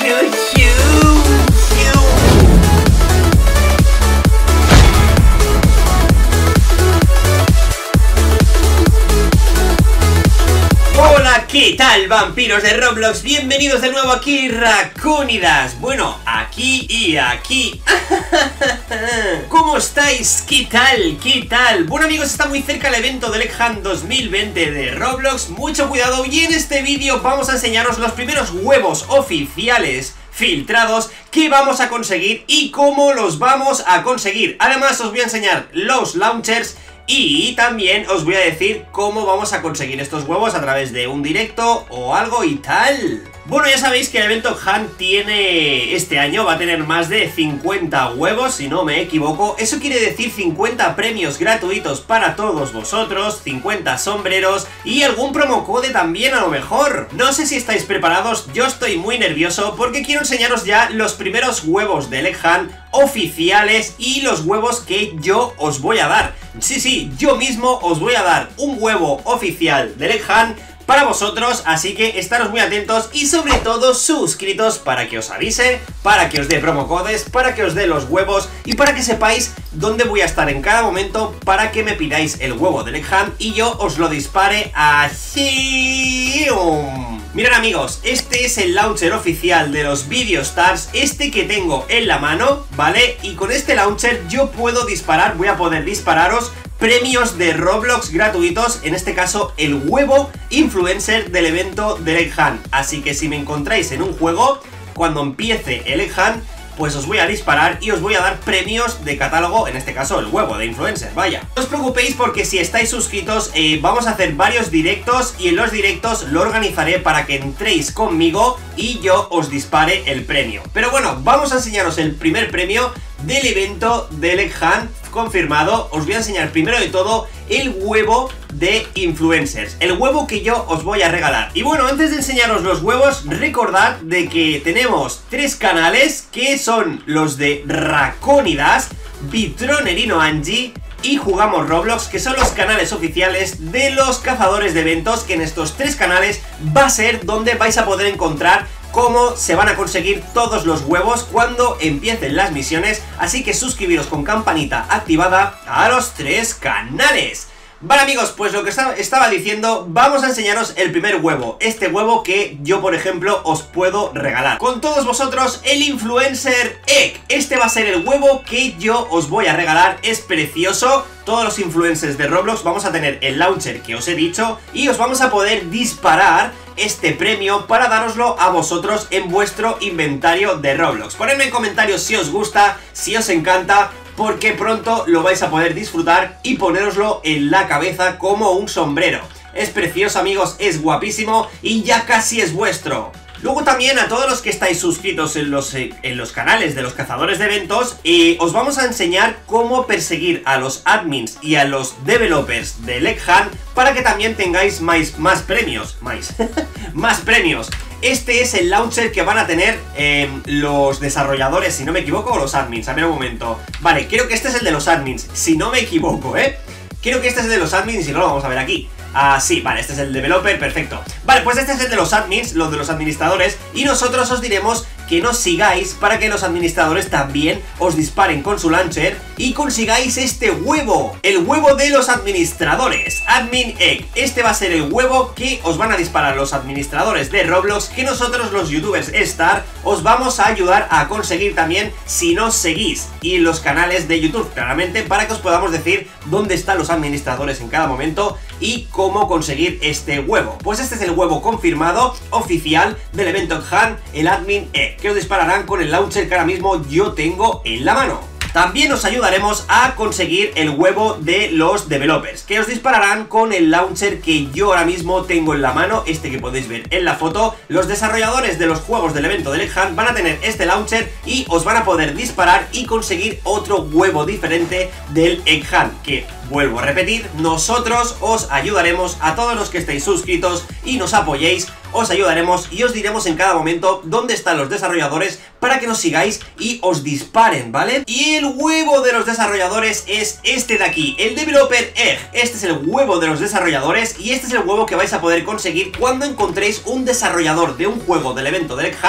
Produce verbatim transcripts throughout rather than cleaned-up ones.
Hola, ¿qué tal, vampiros de Roblox? Bienvenidos de nuevo aquí, Raccoonidas. Bueno, aquí y aquí. ¿Cómo estáis? ¿Qué tal? ¿Qué tal? Bueno, amigos, está muy cerca el evento del Egg Hunt dos mil veinte de Roblox. Mucho cuidado, y en este vídeo vamos a enseñaros los primeros huevos oficiales filtrados que vamos a conseguir y cómo los vamos a conseguir. Además, os voy a enseñar los launchers y también os voy a decir cómo vamos a conseguir estos huevos a través de un directo o algo y tal. Bueno, ya sabéis que el evento Hunt tiene, este año va a tener más de cincuenta huevos, si no me equivoco. Eso quiere decir cincuenta premios gratuitos para todos vosotros, cincuenta sombreros y algún promocode también a lo mejor. No sé si estáis preparados, yo estoy muy nervioso porque quiero enseñaros ya los primeros huevos del Egg Hunt oficiales y los huevos que yo os voy a dar. Sí, sí, yo mismo os voy a dar un huevo oficial del Egg Hunt para vosotros, así que estaros muy atentos y sobre todo suscritos para que os avise, para que os dé promocodes, para que os dé los huevos y para que sepáis dónde voy a estar en cada momento para que me pidáis el huevo del Egg Hunt y yo os lo dispare así. Mirad, amigos, este es el launcher oficial de los Video Stars, este que tengo en la mano, ¿vale? Y con este launcher yo puedo disparar, voy a poder dispararos premios de Roblox gratuitos, en este caso el huevo influencer del evento del Egg Hunt. Así que si me encontráis en un juego, cuando empiece el Egg Hunt, pues os voy a disparar y os voy a dar premios de catálogo, en este caso el huevo de influencer, vaya. No os preocupéis porque si estáis suscritos eh, vamos a hacer varios directos y en los directos lo organizaré para que entréis conmigo y yo os dispare el premio. Pero bueno, vamos a enseñaros el primer premio del evento del Egg Hunt confirmado. Os voy a enseñar primero de todo el huevo de influencers, el huevo que yo os voy a regalar. Y bueno, antes de enseñaros los huevos, recordad de que tenemos tres canales que son los de Raccoonidas, Bitronerino Angie y Jugamos Roblox, que son los canales oficiales de los cazadores de eventos, que en estos tres canales va a ser donde vais a poder encontrar cómo se van a conseguir todos los huevos cuando empiecen las misiones, así que suscribiros con campanita activada a los tres canales. Vale, amigos, pues lo que estaba diciendo, vamos a enseñaros el primer huevo, este huevo que yo, por ejemplo, os puedo regalar con todos vosotros, el Influencer Egg. Este va a ser el huevo que yo os voy a regalar, es precioso. Todos los influencers de Roblox vamos a tener el launcher que os he dicho y os vamos a poder disparar este premio para daroslo a vosotros en vuestro inventario de Roblox. Ponedme en comentarios si os gusta, si os encanta, porque pronto lo vais a poder disfrutar y ponéroslo en la cabeza como un sombrero. Es precioso, amigos, es guapísimo y ya casi es vuestro. Luego también a todos los que estáis suscritos en los, en los canales de los cazadores de eventos, eh, os vamos a enseñar cómo perseguir a los admins y a los developers del Egg Hunt para que también tengáis más, más premios. Más, más premios. Este es el launcher que van a tener eh, los desarrolladores, si no me equivoco, o los admins. A ver un momento. Vale, creo que este es el de los admins, si no me equivoco, ¿eh? Creo que este es el de los admins y si no lo vamos a ver aquí. Ah, sí, vale, este es el developer, perfecto. Vale, pues este es el de los admins, los de los administradores. Y nosotros os diremos que nos sigáis para que los administradores también os disparen con su launcher y consigáis este huevo, el huevo de los administradores, Admin Egg. Este va a ser el huevo que os van a disparar los administradores de Roblox, que nosotros los youtubers Star os vamos a ayudar a conseguir también si nos seguís, y en los canales de YouTube claramente, para que os podamos decir dónde están los administradores en cada momento y cómo conseguir este huevo. Pues este es el huevo confirmado oficial del evento Hunt, el Admin Egg, que os dispararán con el launcher que ahora mismo yo tengo en la mano. También os ayudaremos a conseguir el huevo de los developers, que os dispararán con el launcher que yo ahora mismo tengo en la mano, este que podéis ver en la foto. Los desarrolladores de los juegos del evento del Egg Hunt van a tener este launcher y os van a poder disparar y conseguir otro huevo diferente del Egg Hunt, que, vuelvo a repetir, nosotros os ayudaremos a todos los que estéis suscritos y nos apoyéis. Os ayudaremos y os diremos en cada momento dónde están los desarrolladores para que nos sigáis y os disparen, ¿vale? Y el huevo de los desarrolladores es este de aquí, el Developer Egg. Este es el huevo de los desarrolladores y este es el huevo que vais a poder conseguir cuando encontréis un desarrollador de un juego del evento del Egg Hunt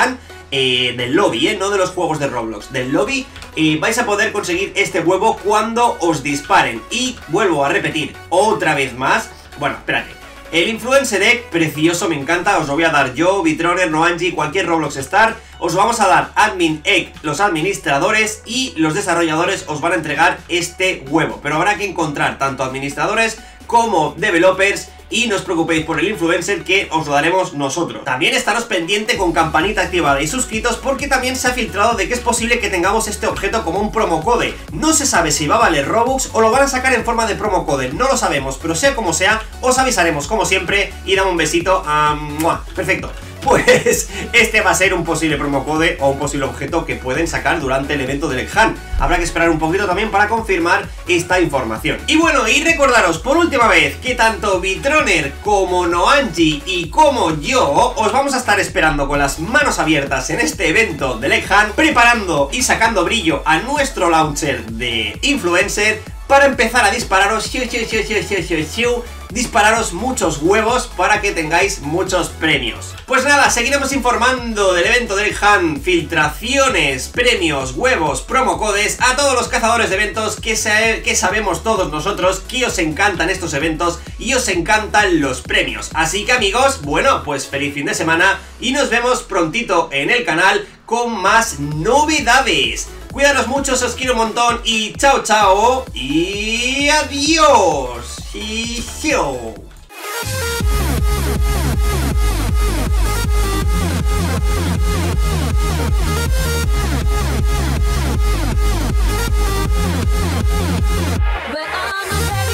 eh, del lobby, ¿eh? No de los juegos de Roblox, del lobby. eh, Vais a poder conseguir este huevo cuando os disparen. Y vuelvo a repetir otra vez más. Bueno, espérate. El Influencer Egg, precioso, me encanta. Os lo voy a dar yo, Bitroner, Noanji, cualquier Roblox Star. Os vamos a dar Admin Egg, los administradores, y los desarrolladores os van a entregar este huevo. Pero habrá que encontrar tanto administradores como developers. Y no os preocupéis por el influencer, que os lo daremos nosotros. También estaros pendiente con campanita activada y suscritos, porque también se ha filtrado de que es posible que tengamos este objeto como un promocode. No se sabe si va a valer Robux o lo van a sacar en forma de promocode, no lo sabemos, pero sea como sea, os avisaremos como siempre. Y dame un besito. a ¡Mua! Perfecto. Pues este va a ser un posible promocode o un posible objeto que pueden sacar durante el evento del Egg Hunt. Habrá que esperar un poquito también para confirmar esta información. Y bueno, y recordaros por última vez que tanto Bitroner como Noanji y como yo os vamos a estar esperando con las manos abiertas en este evento del Egg Hunt, preparando y sacando brillo a nuestro launcher de influencer para empezar a dispararos xiu, xiu, xiu, xiu, xiu, xiu, xiu, dispararos muchos huevos para que tengáis muchos premios. Pues nada, seguiremos informando del evento del Hunt, filtraciones, premios, huevos, promocodes, a todos los cazadores de eventos que, sa que sabemos todos nosotros que os encantan estos eventos y os encantan los premios. Así que amigos, bueno, pues feliz fin de semana y nos vemos prontito en el canal con más novedades. Cuidaros mucho, os quiero un montón y chao chao y adiós. Y yo. But I'm a